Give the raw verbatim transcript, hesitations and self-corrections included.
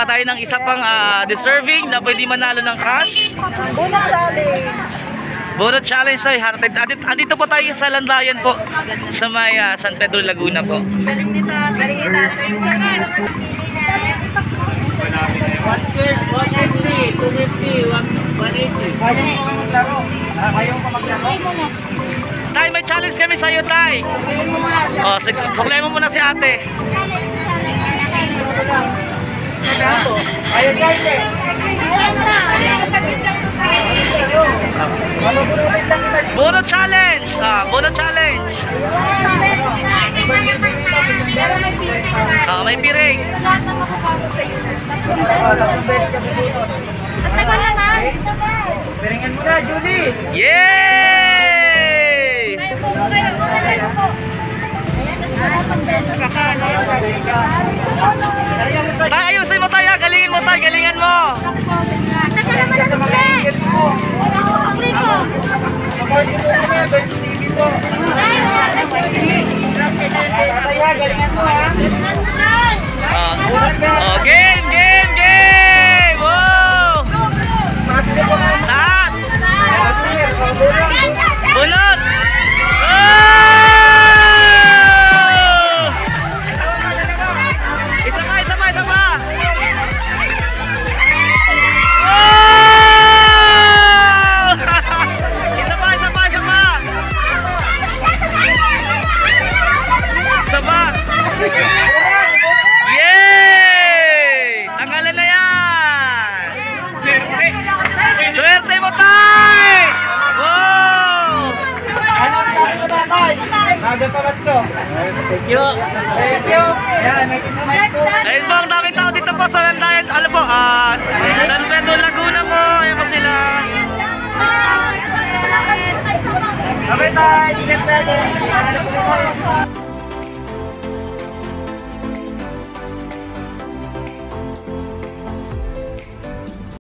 Magkaka tayo ng isa pang uh, deserving na pwede manalo ng cash. Bonus challenge. Bonus challenge ay hearted. Andito, andito po tayo sa Landayan po sa may uh, San Pedro, Laguna po. Galing nita. Galing nita. one twelve, one fifty, two fifty, one eighty. Kaya mo maglaro. Kaya mo maglaro. Tay, may challenge kami sa iyo, Tay. Oh, suklay mo muna si ate. Ayun guys eh. Bono challenge. Ah, Bono challenge. Ah, may piring. Piringan mo na, Julie. Yay! Tay, ayusin mo tayo, galingin mo tayo, galingan mo. Uh, oh, game, game, game! Wow! Taas! Bunot! Oh! Isa pa, isa pa, isa pa! Oh! Isa pa, isa pa, isa pa! Isa pa! Yay! Tanggalan na yan! Swerte! Swerte mo, Tay! Wow! Ano sabi mo na, Tay? Maga pa basto. Thank you. Thank you. Yan, may kinamay po. Dahil po ang daming tao dito po sa Landayan, ano po, ah, San